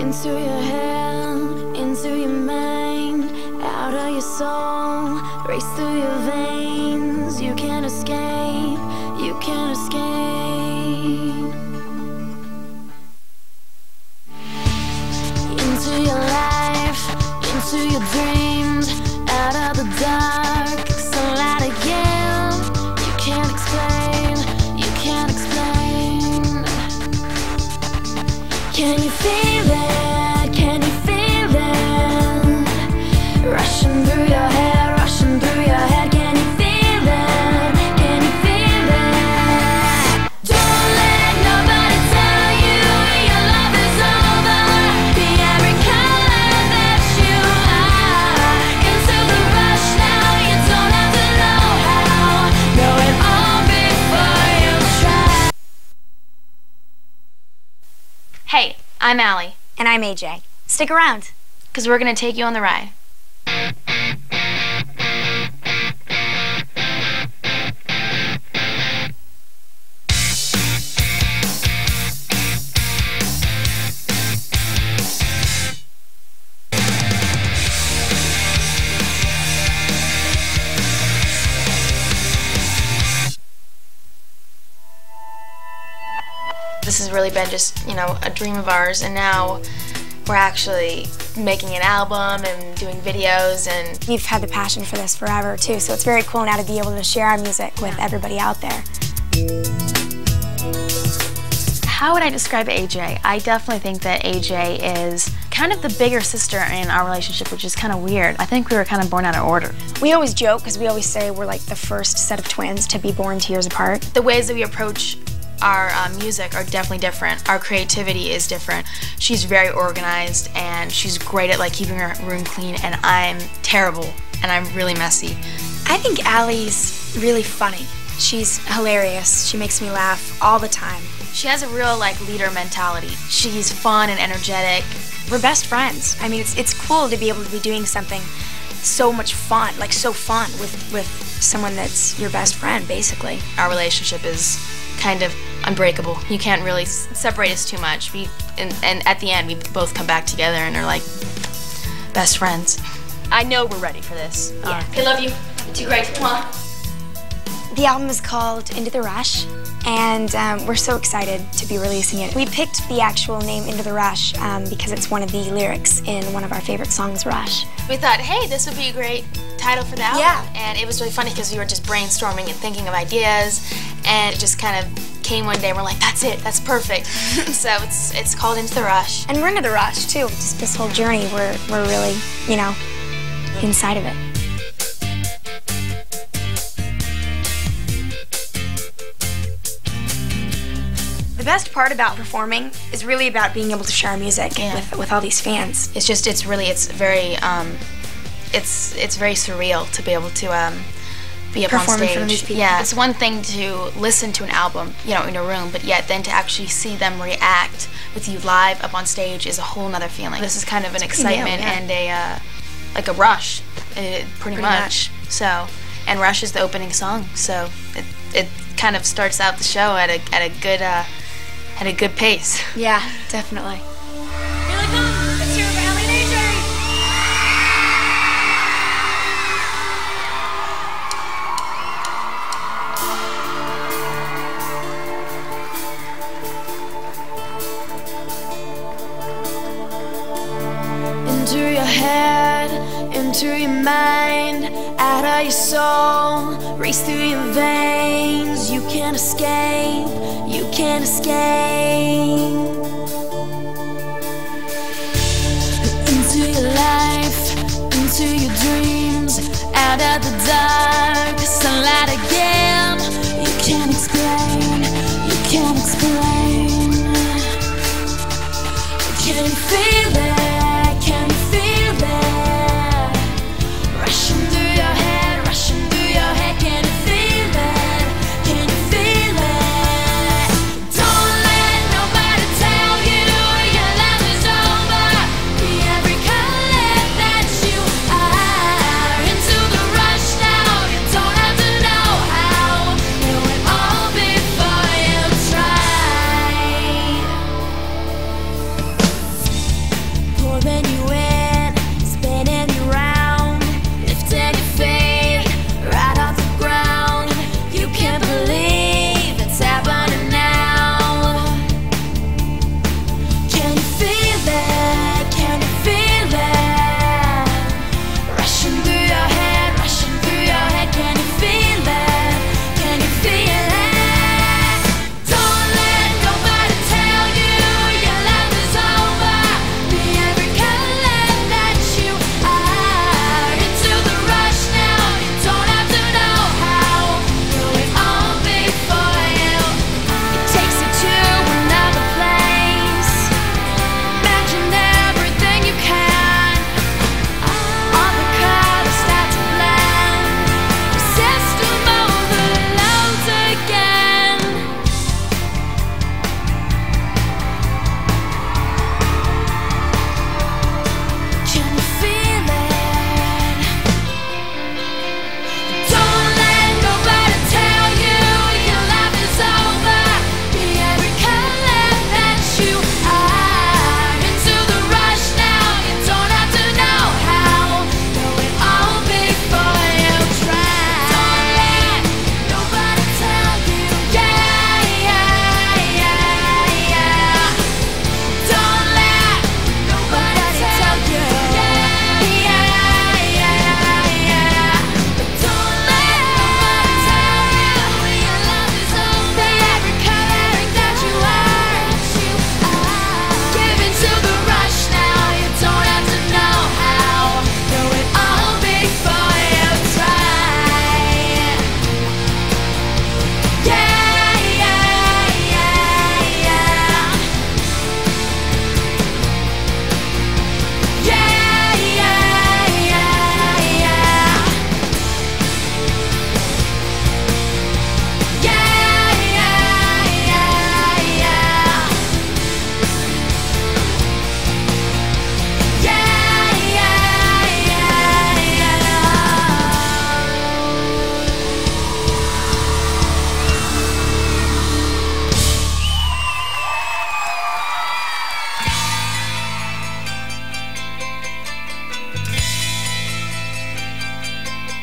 Into your head, into your mind, out of your soul, race through your veins. You can't escape, you can't escape. Into your life, into your dreams, out of the dark, sunlight again. You can't explain, you can't explain. Can you feel it? Can you feel it? Rushing through your head, rushing through your head. Can you feel it? Can you feel it? Don't let nobody tell you your love is over. Be every color that you are. Into the rush now, you don't have to know how. Know it all before you try. Hey, I'm Aly. And I'm Aj. Stick around, Because we're going to take you on the ride. This has really been just, a dream of ours, and now we're actually making an album and doing videos, and we've had the passion for this forever too, so it's very cool now to be able to share our music with everybody out there. How would I describe AJ? I definitely think that AJ is kind of the bigger sister in our relationship, which is kind of weird. I think we were kind of born out of order. We always joke, because we always say we're like the first set of twins to be born 2 years apart. The ways that we approach our music are definitely different. Our creativity is different. She's very organized, and she's great at keeping her room clean, and I'm terrible, and I'm really messy. I think Aly's really funny. She's hilarious. She makes me laugh all the time. She has a real leader mentality. She's fun and energetic. We're best friends. I mean, it's cool to be able to be doing something so much fun, so fun with someone that's your best friend, basically. Our relationship is kind of unbreakable. You can't really separate us too much. And at the end, we both come back together and are like best friends. I know we're ready for this. Yeah. I love you. You're too great. Come on. The album is called Into the Rush, and we're so excited to be releasing it. We picked the actual name Into the Rush because it's one of the lyrics in one of our favorite songs, Rush. We thought, hey, this would be a great title for the album. Yeah. And it was really funny because we were just brainstorming and thinking of ideas, and it just kind of came one day and we're like, that's it, that's perfect. So it's called Into the Rush. And we're into the rush too. Just this whole journey, we're really, inside of it. The best part about performing is really about being able to share our music with all these fans. It's very surreal to be able to be up on stage. Perform in front of these people. Yeah, it's one thing to listen to an album, in a room, but yet then to actually see them react with you live up on stage is a whole nother feeling. This is kind of an excitement and a rush, pretty much. So, and Rush is the opening song, so it kind of starts out the show at a good pace. Yeah, definitely. Here they come. Let's hear it for Aly and Aj. Into your head, into your mind, out of your soul, race through your veins. You can't escape, you can't escape. Into your life, into your dreams, out of the dark, sunlight again. You can't explain, you can't explain. Can you feel it? Can you feel it? Rushing through your head, rushing through your head. Can you feel it? Can you feel it? Don't let nobody tell you your love is over. Be every color that you are. Into the rush now, you don't have to know how. Know it all before you try.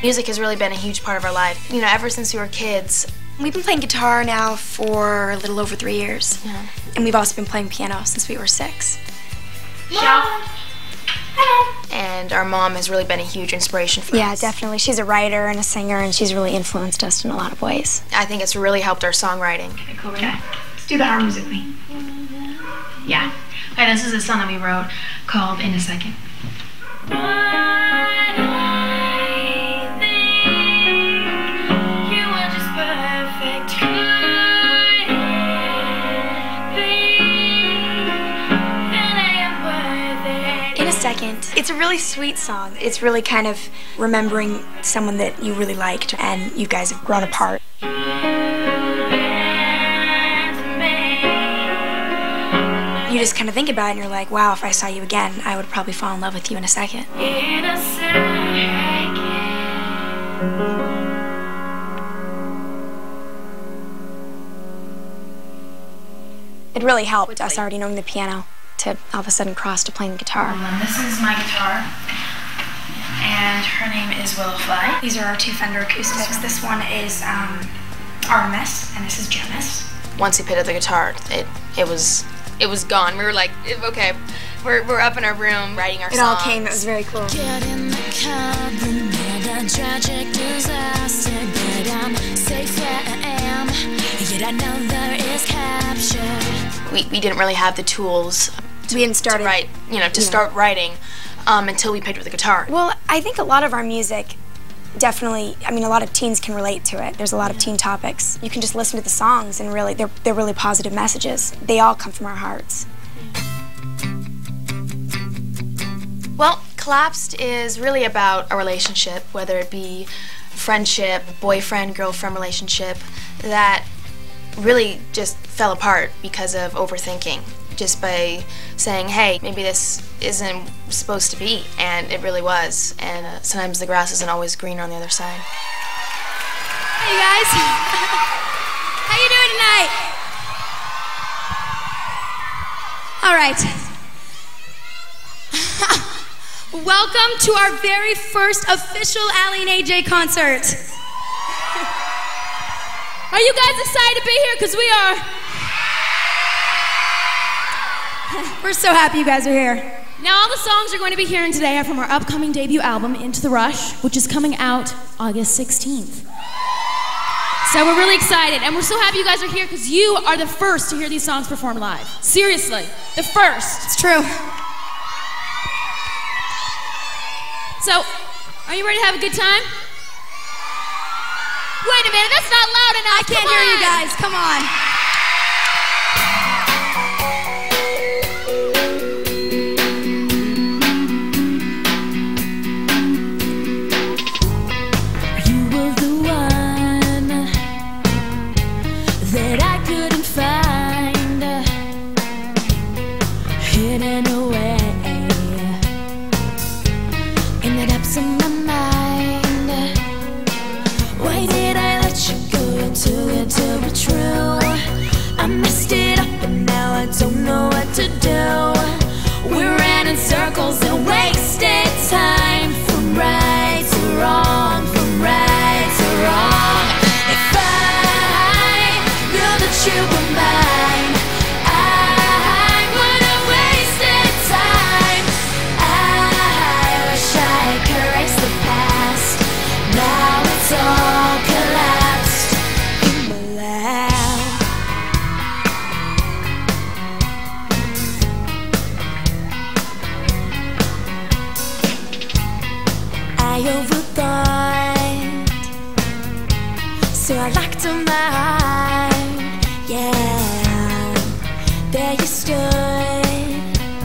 Music has really been a huge part of our life. You know, ever since we were kids. We've been playing guitar now for a little over 3 years. Yeah. And we've also been playing piano since we were 6. Shout. And our mom has really been a huge inspiration for us. Yeah, definitely. She's a writer and a singer, and she's really influenced us in a lot of ways. I think it's really helped our songwriting. Okay, cool. Let's do the harmonies with me. Yeah. Okay, this is a song that we wrote called In a Second. Second. It's a really sweet song. It's really kind of remembering someone that you really liked and you guys have grown apart. You just kind of think about it and you're like, wow, if I saw you again, I would probably fall in love with you in a second. It really helped us already knowing the piano to all of a sudden cross to playing the guitar. This is my guitar, and her name is Willow Fly. These are our 2 Fender acoustics. This one is Artemis, and this is Jonas. Once he picked up the guitar, it was gone. We were like, okay, we're up in our room writing our songs. It all came. It was very cool. Get in the car, bring me the tragic disaster, but I'm safe where I am. Yet I know there is capture. We didn't really have the tools to start writing until we picked up the guitar. Well, I think a lot of our music definitely, I mean, a lot of teens can relate to it. There's a lot of teen topics. You can just listen to the songs and really, they're really positive messages. They all come from our hearts. Well, Collapsed is really about a relationship, whether it be friendship, boyfriend-girlfriend relationship, that really just fell apart because of overthinking. Just by saying, hey, maybe this isn't supposed to be, and it really was. And sometimes the grass isn't always greener on the other side. Hey, you guys. How you doing tonight? All right. Welcome to our very first official Aly Aj concert. Are you guys excited to be here? Because we are. We're so happy you guys are here. Now, all the songs you're going to be hearing today are from our upcoming debut album, Into the Rush, which is coming out August 16th. So we're really excited, and we're so happy you guys are here because you are the first to hear these songs performed live. Seriously, the first. It's true. So, are you ready to have a good time? Wait a minute, that's not loud enough. I can't hear you guys. Come on. Circles and wasted time from right to wrong, from right to wrong. If I knew that you were mine, I wouldn't waste time. I wish I could erase the past. Now it's all collapsed in my lap. I overthought, so I locked on my heart. Yeah, there you stood,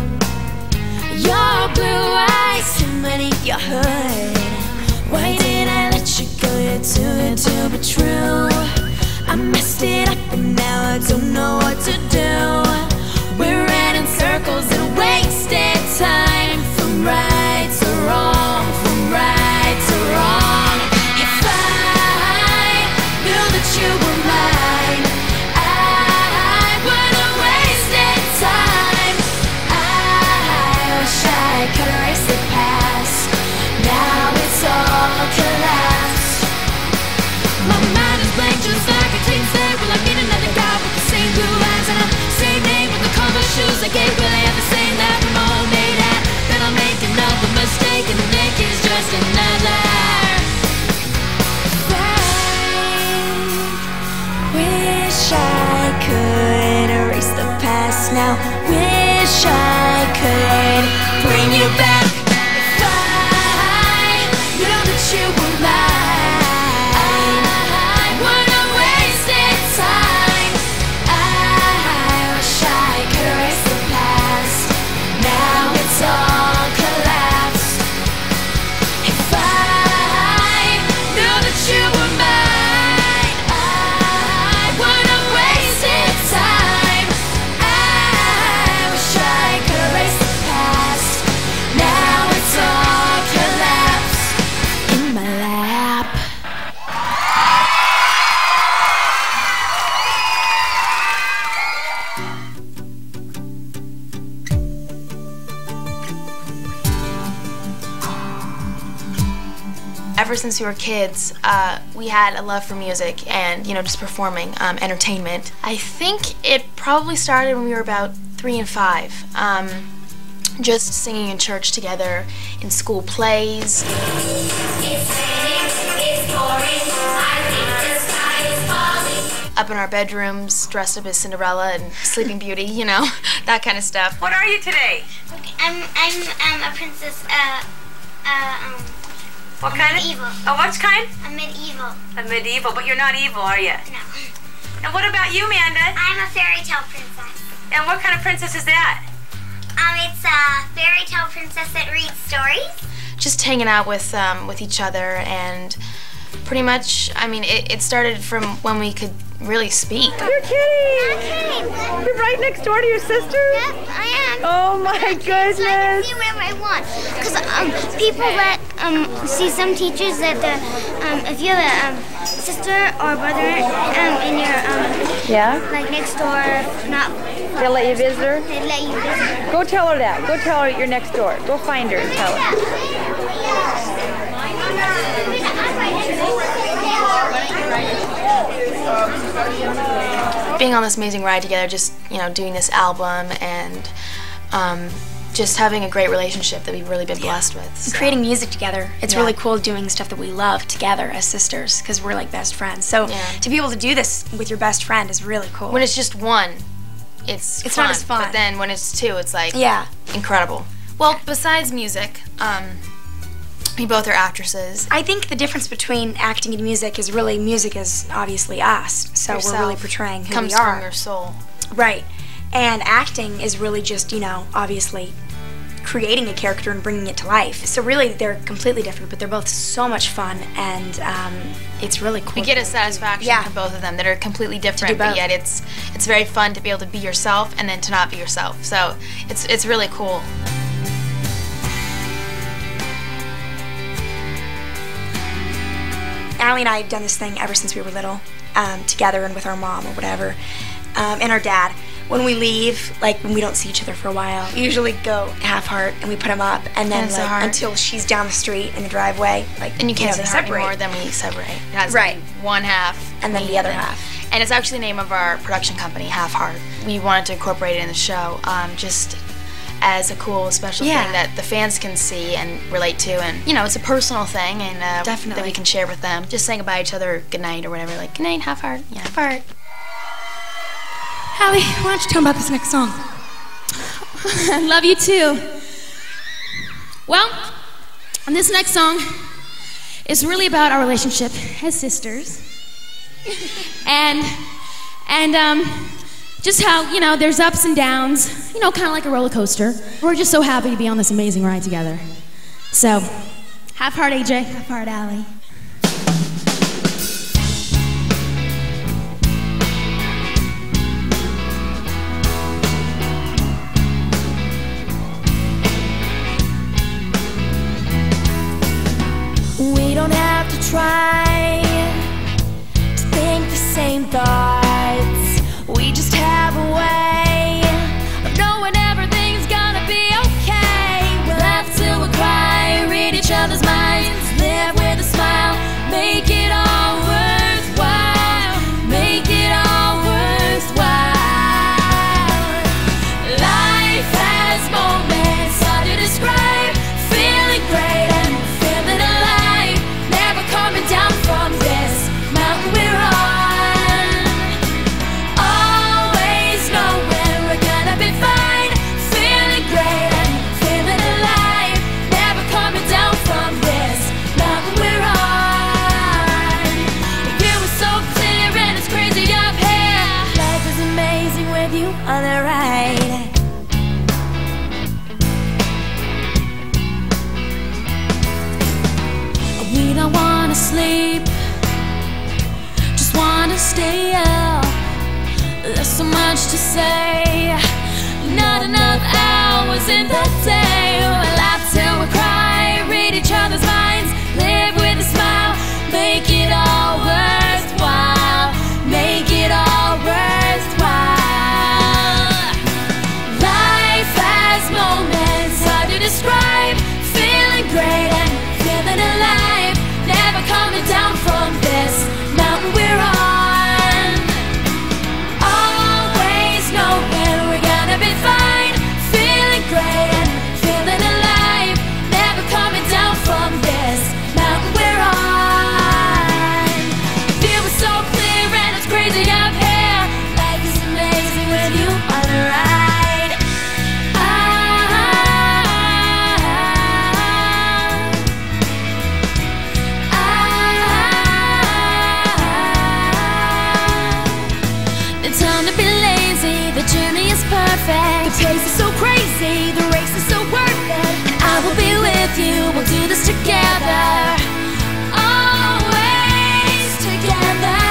your blue eyes beneath your hood. Why did I let you go? You're too but true. I messed it up and now I don't know what to do. We ran in circles and wasted time from right to wrong, from right to wrong. If I knew that you were mine, I wouldn't wasted time. I wish I could erase the past. Now it's all collapsed. just another Wish I could erase the past now. Wish I could bring you back. If I knew that you were mine, I wouldn't waste time. I wish I could erase the past. Now it's all collapsed. If I knew that you were mine, I wouldn't waste time. I wish I could erase the past. Now it's all collapsed in my lap. Ever since we were kids, we had a love for music and, you know, just performing, entertainment. I think it probably started when we were about 3 and 5. Just singing in church together, in school plays. Up in our bedrooms, dressed up as Cinderella and Sleeping Beauty, you know, that kind of stuff. What are you today? I'm a princess. What kind medieval. Oh, what kind? I'm medieval. A medieval, but you're not evil, are you? No. And what about you, Amanda? I'm a fairy tale princess. And what kind of princess is that? It's a fairy tale princess that reads stories. Just hanging out with each other, and pretty much, I mean, it started from when we could really speak. You're kidding! Not kidding. You're right next door to your sister? Yep, I am. Oh my So I can goodness! see whatever I want. Because people let see some teachers that if you have a sister or brother in your Yeah? like next door, not They'll let you visit her? they let you visit. Go tell her that. Go tell her you're next door. Go find her and tell her. Being on this amazing ride together, just, you know, doing this album and just having a great relationship that we've really been blessed with. So. Creating music together. It's Yeah. really cool doing stuff that we love together as sisters because we're like best friends. So Yeah. to be able to do this with your best friend is really cool. When it's just one, it's It's fun, not as fun. But then when it's two, it's like Yeah. incredible. Well, besides music, we both are actresses. I think the difference between acting and music is really music is obviously us. So we're really Yourself portraying who comes we are. from your soul. Right. And acting is really just, you know, obviously creating a character and bringing it to life. So really they're completely different, but they're both so much fun, and it's really cool. We get a satisfaction Yeah. from both of them that are completely different, both. but yet it's very fun to be able to be yourself and then to not be yourself. So it's really cool. Aly and I have done this thing ever since we were little, together and with our mom or whatever, and our dad. When we leave, like when we don't see each other for a while, we usually go half heart and we put them up, and then And it's a like, heart. until she's down the street in the driveway, like And you can't they say heart separate. anymore, then we separate. It has Right. one half. And then me, the other half. And it's actually the name of our production company, Half Heart. We wanted to incorporate it in the show, just as a cool, special Yeah. thing that the fans can see and relate to. And, you know, it's a personal thing and that Definitely. we can share with them. Just saying goodbye to each other, good night or whatever, like, good night, Half Heart. Yeah. Half heart. Aly, why don't you tell me about this next song? I love you too. Well, this next song is really about our relationship as sisters. and just how, you know, there's ups and downs, you know, kind of like a roller coaster. We're just so happy to be on this amazing ride together. So, half heart AJ, half heart Aly. We don't have to try to think the same thoughts. We just have a way of knowing everything's gonna be okay. We'll laugh till we cry, read each other's minds, live with a smile, make it all worthwhile, make it all worthwhile. Life has moments hard to describe, feeling great and feeling There's so much to say, not enough hours in the day. We'll laugh till we cry, read each other's minds, live with a smile, make it all worthwhile, make it all worthwhile. Life has moments hard to describe, feeling great and feeling alive, never coming down from this mountain we're on. Always knowing we're gonna be fine, feeling great and feeling alive, never coming down from this mountain we're on. Feel it so clear and it's crazy up here, life is amazing with you on the ride. The time to be lazy, the journey is perfect, the pace is so crazy, the race is so worth it, and I will be with you, we'll do this together, always together.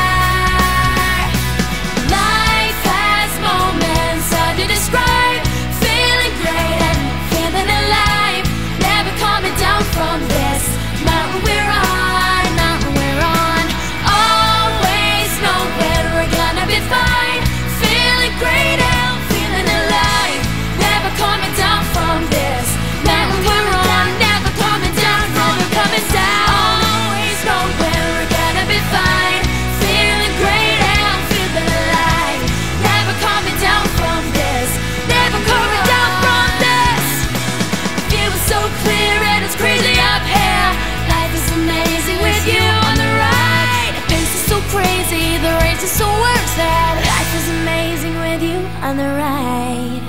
Life has moments hard to describe, feeling great and feeling alive, never coming down from this mountain we're on, mountain we're on. Always knowing we're gonna be fine, feeling great and feeling alive, never coming down from this mountain we're on, never coming down, never coming down. Always knowing we're gonna be fine, feeling great and feeling alive, never coming down from this, never coming down from this. View is so clear and it's crazy up here, life is amazing with you on the ride. The pace is so crazy, the race is so worth it, life is amazing with you on the ride.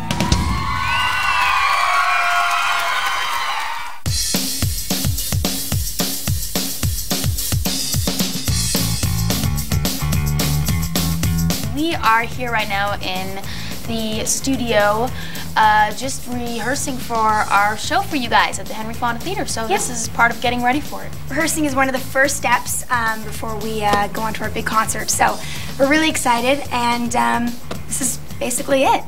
We are here right now in the studio just rehearsing for our show for you guys at the Henry Fonda Theater. So this is part of getting ready for it. Rehearsing is one of the first steps before we go on to our big concert. So we're really excited, and this is basically it.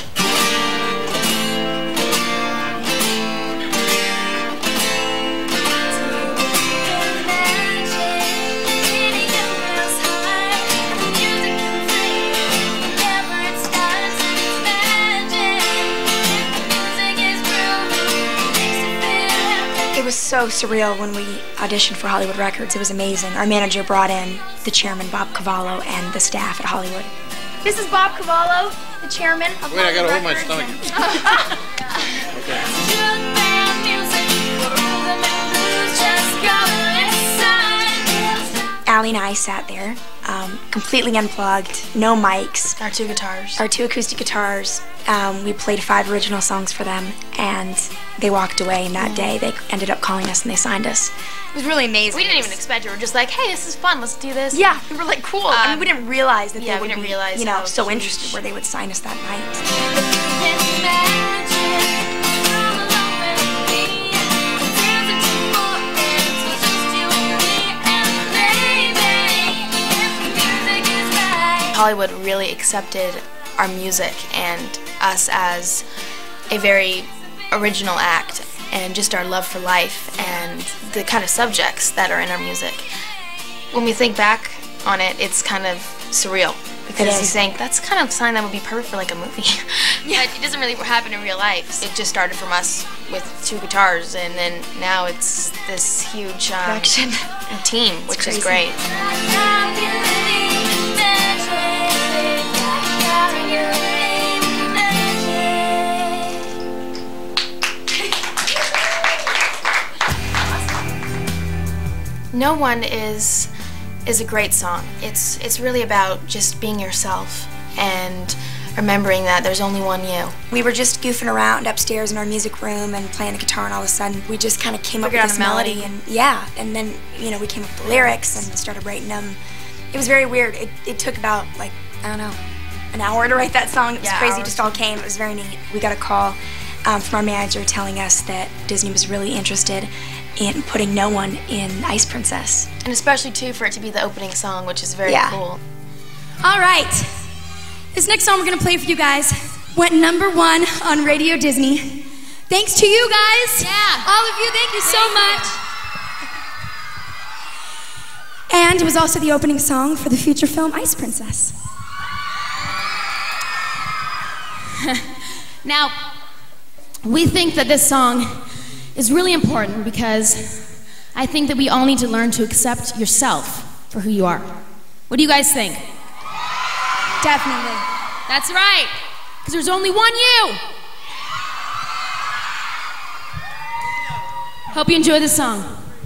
It was so surreal when we auditioned for Hollywood Records. It was amazing. Our manager brought in the chairman, Bob Cavallo, and the staff at Hollywood. This is Bob Cavallo, the chairman of Wait, I gotta hold my Records. stomach. Aly and I sat there, completely unplugged, no mics. Our two guitars. Our two acoustic guitars. We played 5 original songs for them, and they walked away. And that day, they ended up calling us and they signed us. It was really amazing. We didn't even expect it. We were just like, hey, this is fun. Let's do this. Yeah, we were like, cool. I mean, we didn't realize that they would be, you know, so huge. interested where they would sign us that night. Hollywood really accepted our music and us as a very original act, and just our love for life and the kind of subjects that are in our music. When we think back on it, it's kind of surreal, because you think that's kind of a sign that would be perfect for like a movie. Yeah, it doesn't really happen in real life. It just started from us with 2 guitars, and then now it's this huge Production. Team, which is great. No One is a great song. It's really about just being yourself and remembering that there's only one you. We were just goofing around upstairs in our music room and playing the guitar, and all of a sudden we just kind of came up with this melody, and and then we came up with the lyrics and started writing them. It was very weird. It took about, like, I don't know, an hour to write that song. It was crazy. It just all came. It was very neat. We got a call from our manager telling us that Disney was really interested in putting No One in Ice Princess. And especially too for it to be the opening song, which is very cool. All right, This next song we're gonna play for you guys went #1 on Radio Disney. Thanks to you guys. Yeah. All of you, thank you so much. And it was also the opening song for the feature film Ice Princess. Now, we think that this song is really important because I think that we all need to learn to accept yourself for who you are. What do you guys think? Definitely. That's right, because there's only one you. Hope you enjoy this song.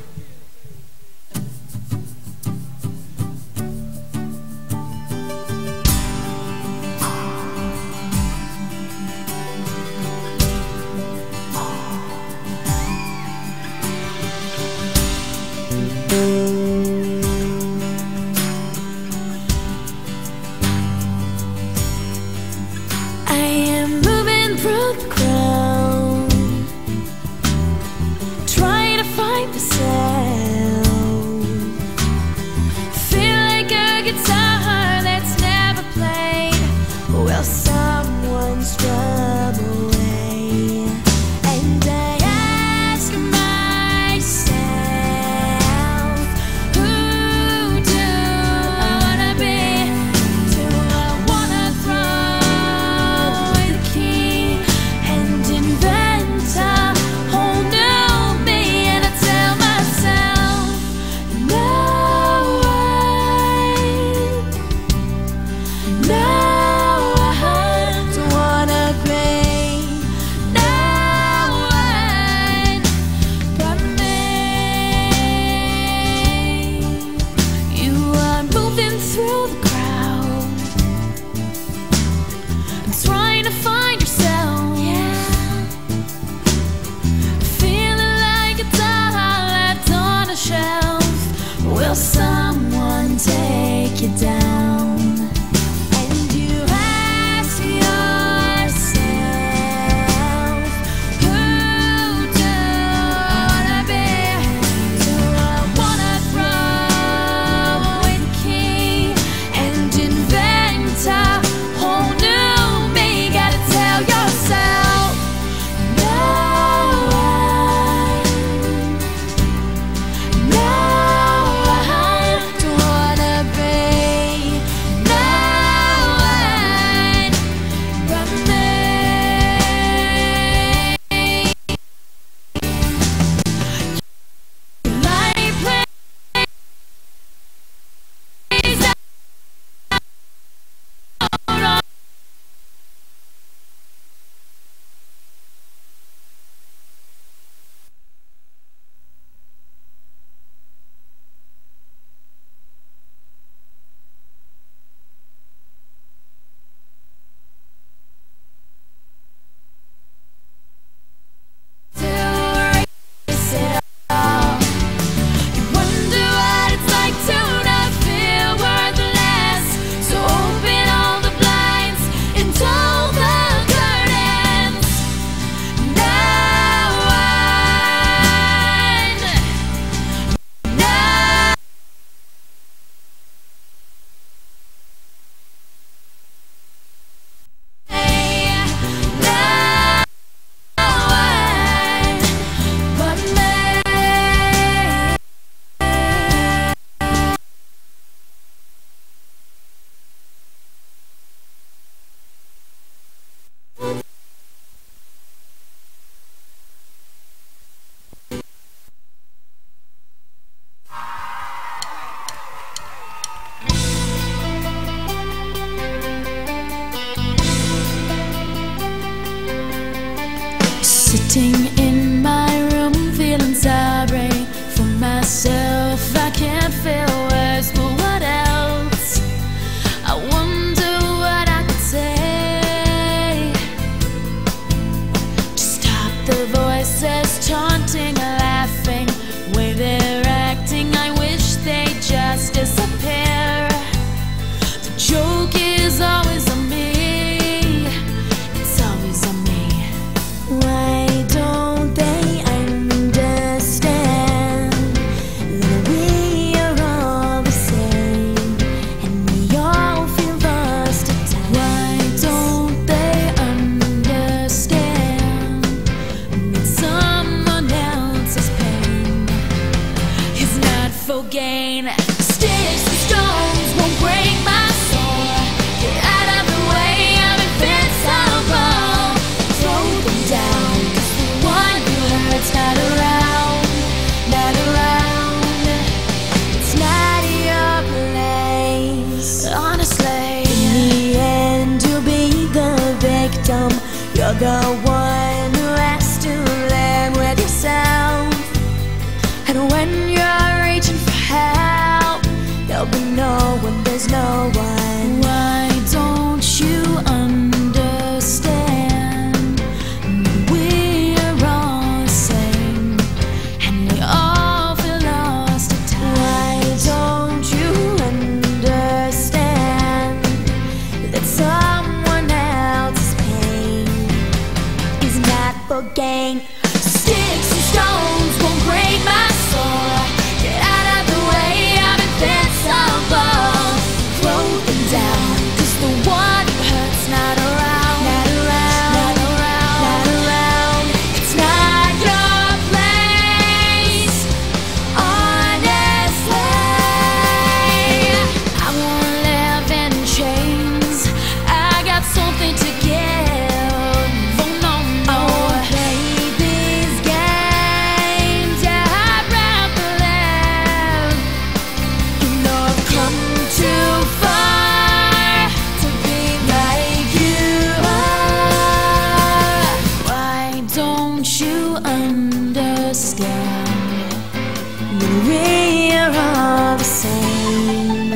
Sitting in my room, feeling sorry for myself. I can't feel words, but what else? I wonder what I could say to stop the voices taunting, laughing, way they're acting. I wish they'd just disappear. The joke is always on me. It's always on me. Why don't victim. You're the one who has to live with yourself. And when you're reaching for help, there'll be no one, there's no one. Why don't you understand? We're all the same, and we all feel lost at times. Why don't you understand that someone else's pain is not for gain? Sticks and stones won't break my soul. Get out of the way, I'm invincible. Throw them down, 'cause the one who hurts not around. Not around, not around, not around. It's not your place, honestly. I won't live in chains. I got something to give. Oh no, no. Play these games, yeah, I'd rather live. You know I've come too far to be like you are. Why don't you understand? We're all the same.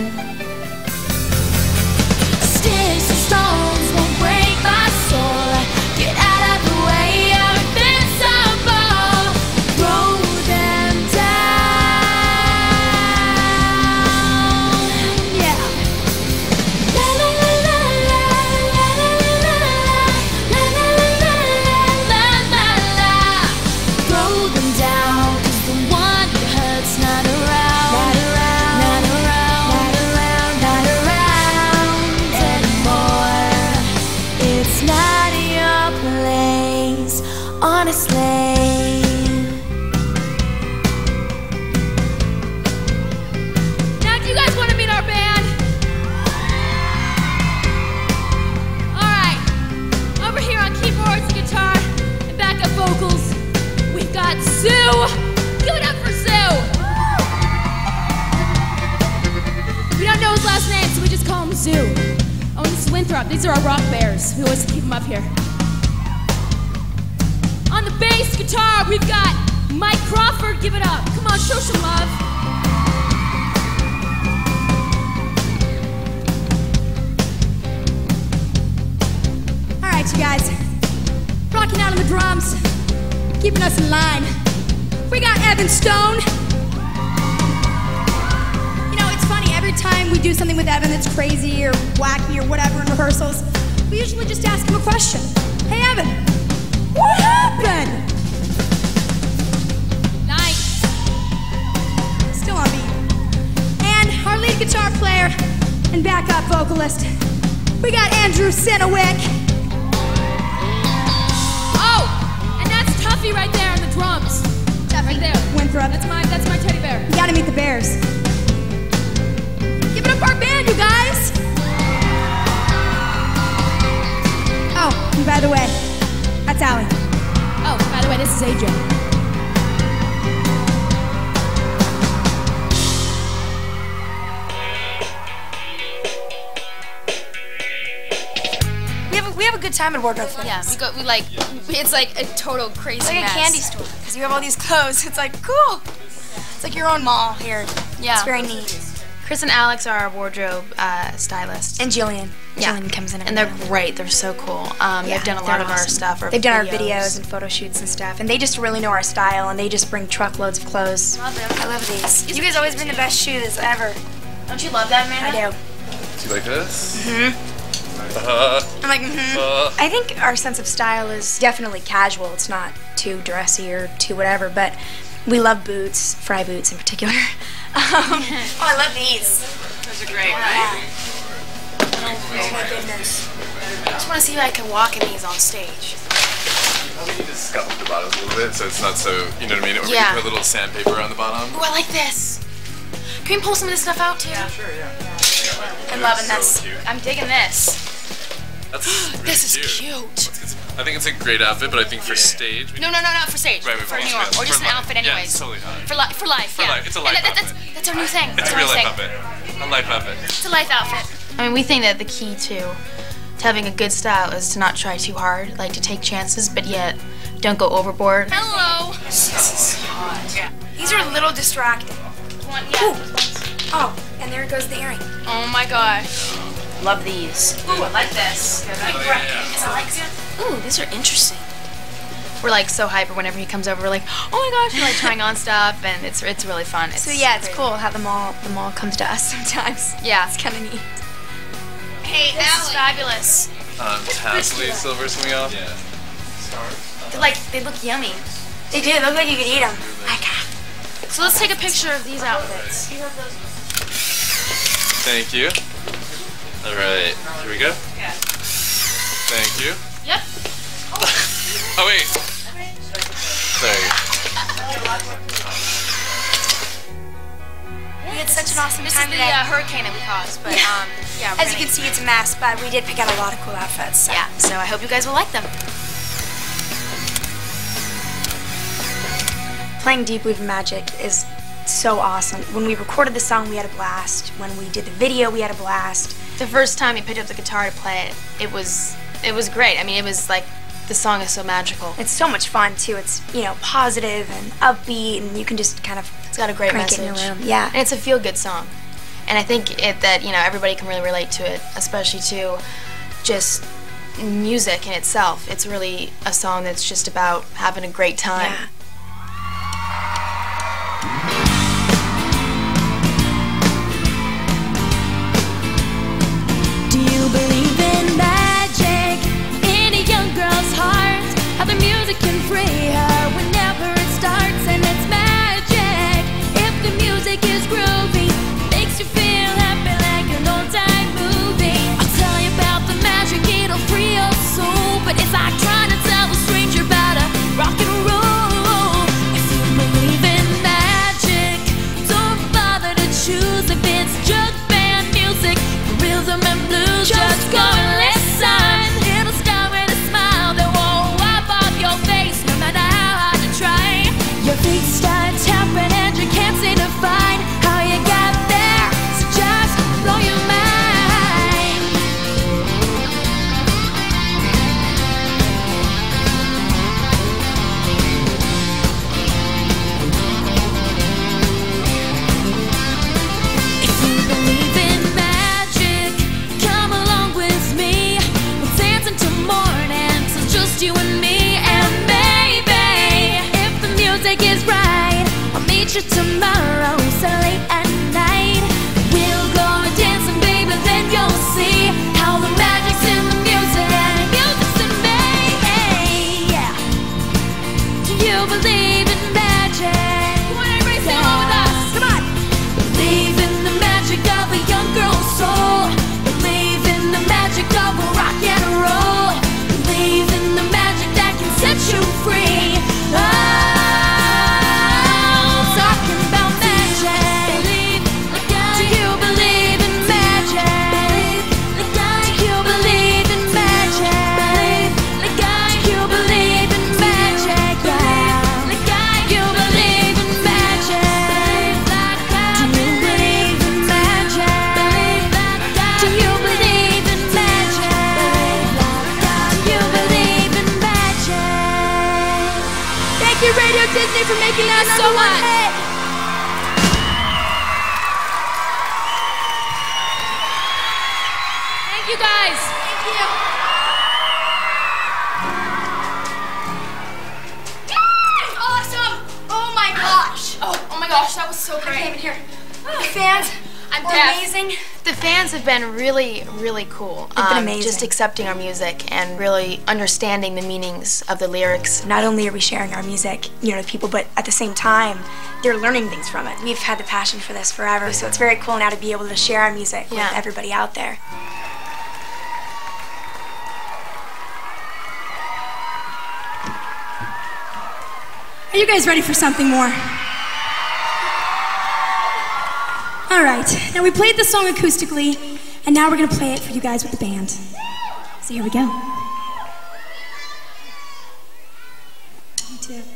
Sticks and stones won't break my soul. Get out of the way, I'm invincible. Throw them down. Yeah. La la la la la la la la la la la la la la. Throw them down, 'cause the one who hurts not around. Not around, not around, not around, not around anymore. It's not your place, honestly. Now, do you guys want to meet our band? All right. Over here on keyboards and guitar and backup vocals, we've got Sue. Give it up for Sue. We don't know his last name, so we just call him Sue. Oh, and this is Winthrop. These are our rock bears. We always keep them up here. On the bass guitar, we've got Mike Crawford. Give it up. Come on, show some love. All right, you guys. Rocking out on the drums, keeping us in line. We got Evan Stone. You know, it's funny, every time we do something with Evan that's crazy or wacky or whatever in rehearsals, we usually just ask him a question. Hey, Evan, what happened? Nice. Still on beat. And our lead guitar player and backup vocalist, we got Andrew Sinowick. Oh, and that's Tuffy right there on the drums. Right there. Winthrop. That's my teddy bear. You gotta meet the bears. Give it up our band, you guys. Oh, and by the way, that's Aly. Oh, by the way, this is Aj. We have a good time at Wardrobe Films. Yeah, it's like a total crazy It's like mess. a candy store, because you have all these clothes. It's like, cool. It's like your own mall here. Yeah. It's very neat. Chris and Alex are our wardrobe stylists. And Jillian. Yeah. Jillian comes in. And they're great. They're so cool. They've done a lot of our stuff. They've done our videos and photo shoots and stuff. And they just really know our style, and they just bring truckloads of clothes. Love them. I love these. You guys always bring the best shoes ever. Don't you love that, man? I do. Do you like this? Mm-hmm. I'm like, I think our sense of style is definitely casual. It's not too dressy or too whatever, but we love boots, fry boots in particular. Oh, I love these. Those are great, right? Oh my goodness. I just want to see if I can walk in these on stage. Probably need to scuff the bottoms a little bit so it's not so, you know what I mean? Or we Yeah. can put a little sandpaper on the bottom. Ooh, I like this. Can we pull some of this stuff out too? Yeah, sure, yeah. I'm loving so this. Cute. I'm digging this. That's really This is cute. cute. I think it's a great outfit, but I think for stage... No, for stage. Right, for right, New York. Or just an life. outfit Yeah, anyways. it's totally fine. For life, For yeah. life. It's a life outfit. That's our new thing. It's a real life outfit. A life outfit. It's a life outfit. I mean, we think that the key to having a good style is to not try too hard, like to take chances, but yet don't go overboard. Hello. These are a little distracting. Oh, and there goes the earring. Oh my gosh. Love these. Ooh, I like this. Ooh, these are interesting. We're like so hyper whenever he comes over. We're like, oh my gosh, we're like trying on stuff, and it's really fun. So yeah, it's cool how the mall comes to us sometimes. Yeah, it's kind of neat. Hey, this is fabulous. Tassely silver swimming off. Yeah. They look yummy. They do. They look like you could eat them. So let's take a picture of these outfits. Thank you. All right, here we go. Yeah. Thank you. Yep. Oh wait. Sorry. We had such an awesome This time is the today. hurricane that we caused, but yeah. As you can see, it's a mess, but we did pick out a lot of cool outfits. So. Yeah. So I hope you guys will like them. Playing Deep Weave Magic is so awesome. When we recorded the song, we had a blast. When we did the video, we had a blast. The first time he picked up the guitar to play it, it was great. I mean, it was like, the song is so magical. It's so much fun too. It's, you know, positive and upbeat, and you can just kind of It's got a great crank message. it in your room. Yeah. And it's a feel-good song. And I think that, you know, everybody can really relate to it, especially to just music in itself. It's really a song that's just about having a great time. Yeah. Do you believe in magic in a young girl's heart? How the music can free her whenever it starts, and it's magic. If the music is groovy, makes you feel happy like an old-time movie. I'll tell you about the magic, it'll free your soul. But it's like trying to tell a stranger about a rock and roll. If you believe in magic, don't bother to choose if it's jug band music, rhythm and blues. Just go and listen. It'll start with a smile that won't wipe off your face, no matter how hard you try. Your feet start tapping and you can't seem to find how you got there. So just blow your mind. If you believe in magic, come along with me. We'll dance until morning, so just you and me. And maybe, if the music is right, I'll meet you tomorrow, so late at night. We'll go and dance, and baby, then you'll see how the magic's in the music. Music's in me. Yeah. Do you believe in magic? Come on, everybody, sing along with us. Come on. Believe in the magic of a young girl's soul. Believe in the magic of a rock and roll. Believe in the magic that can set you free. Oh, talking about magic. Do you believe in magic? Do you believe in magic? Do you believe in magic? Yeah. You believe in magic. Do you believe in magic? Do you believe in magic? Do you believe in magic? Thank you, Radio Disney, for making that so much. Thank you guys. Thank you. Awesome! Oh my gosh! Oh my gosh, that was so I came great. in here. The fans I'm were deaf. amazing. The fans have been really, really cool. They've been amazing. Just accepting our music and really understanding the meanings of the lyrics. Not only are we sharing our music, you know, to people, but at the same time, they're learning things from it. We've had the passion for this forever, so it's very cool now to be able to share our music with Yeah. everybody out there. Are you guys ready for something more? All right, now we played the song acoustically, and now we're gonna play it for you guys with the band. So here we go. 1, 2.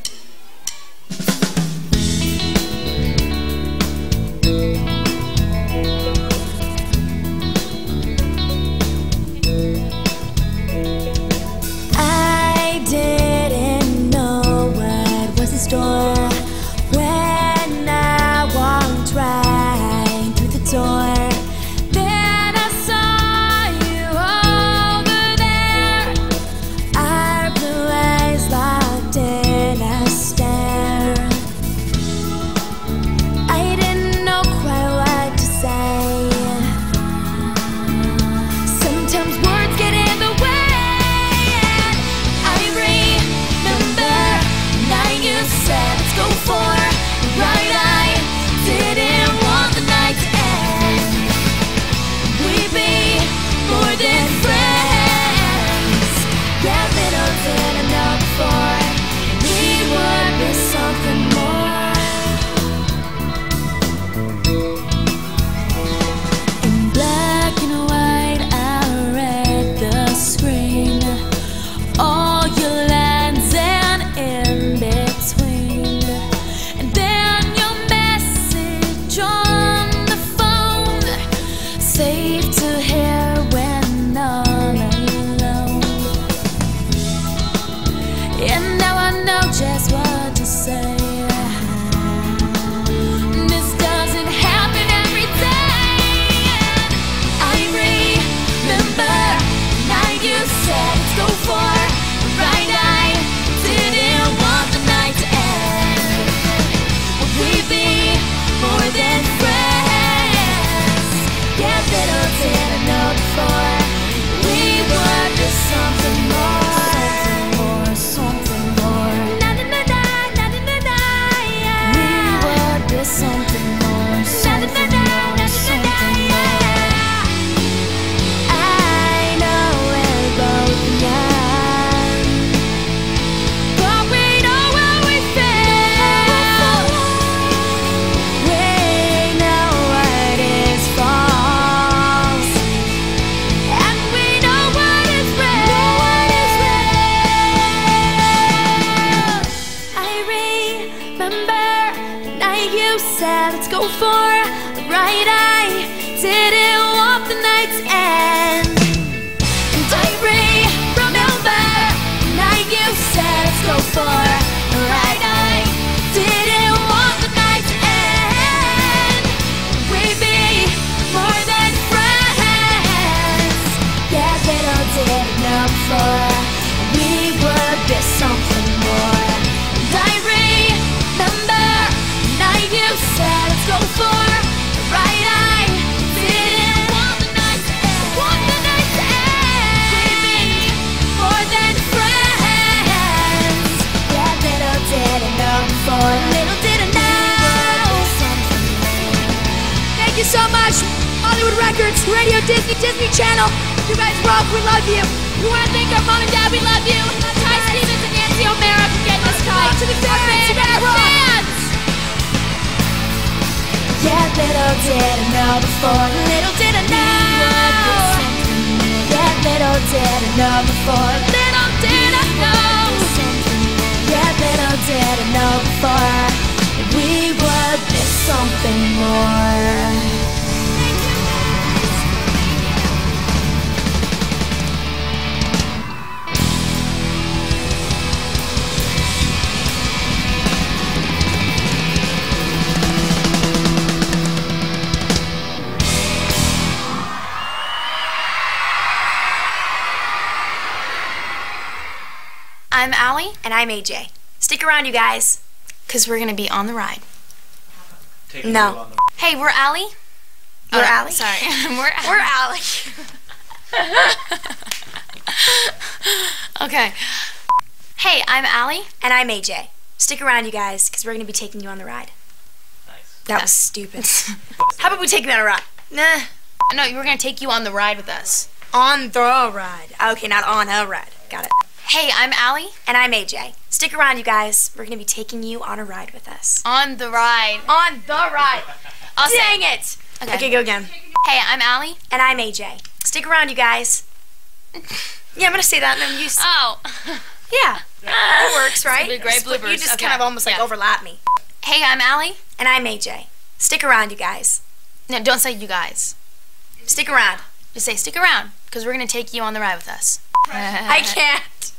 let's go for a ride. I didn't want the night to end. And I remember the night you said let's go for a ride. I didn't want the night to end. We'd be more than friends. Yeah, little did I know before we would be something more. And I remember the night you said let's go for a ride. I didn't want the night to end. Want the night to end. We'd be more than friends. Yeah, little did I know before. Little did I know. Thank you so much, Hollywood Records, Radio Disney, Disney Channel. You guys rock, we love you. We want to thank our mom and dad, we love you. Ty Stevens and Nancy O'Mara for getting us tight. To the fans, you better rock. Yeah, little did I know before. Little did I know. Yeah, little did I know before. Little did I know. Yeah, little did I know before that we would be something more. I'm Aly. And I'm AJ. Stick around, you guys. Because we're going to be on the ride. No. Hey, we're Aly. We're Aly? Sorry. We're Aly. Okay. Hey, I'm Aly. And I'm AJ. Stick around, you guys, because we're going to be taking you on the ride. Nice. That was stupid. How about we take you on a ride? Nah. No, we're going to take you on the ride with us. On the ride. Okay, not on a ride. Got it. Hey, I'm Aly. And I'm AJ. Stick around, you guys. We're going to be taking you on a ride with us. On the ride. On the ride. Dang it. Okay, go again. Hey, I'm Aly. And I'm AJ. Stick around, you guys. Yeah, I'm going to say that and then use... Oh. Yeah. It works, right? It's great bloopers. You just Okay. kind of almost like overlap me. Hey, I'm Aly. And I'm AJ. Stick around, you guys. No, don't say you guys. Stick around. Just say stick around, because we're going to take you on the ride with us. I can't.